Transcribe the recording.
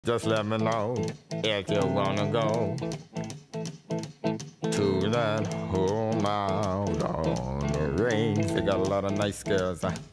Just let me know if you wanna go to that home out on the range. They got a lot of nice girls.